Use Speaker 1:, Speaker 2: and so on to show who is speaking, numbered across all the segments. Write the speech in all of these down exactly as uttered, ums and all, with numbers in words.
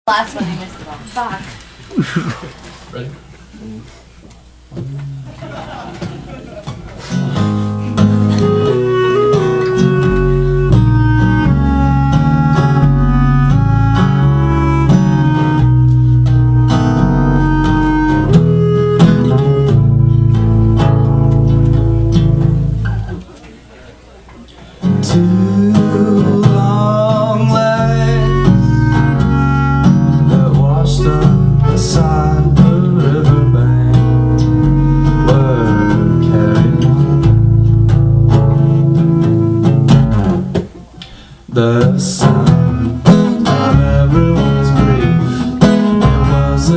Speaker 1: Last one, you missed it all. Fuck.
Speaker 2: Ready?
Speaker 3: The sound of everyone's grief, it was a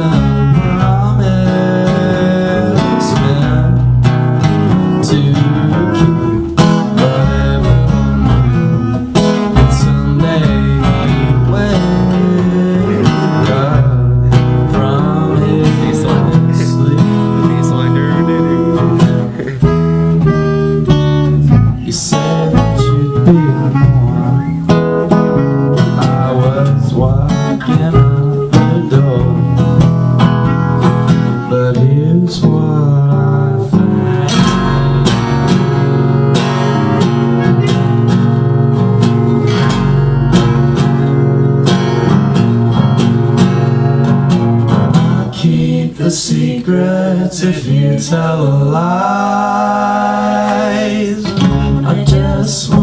Speaker 3: promise meant to keep, but everyone knew that someday he'd wake up from his sleep. You said that you'd be walking out the door, but here's what I found. I'll keep the secrets if you tell lies. I just want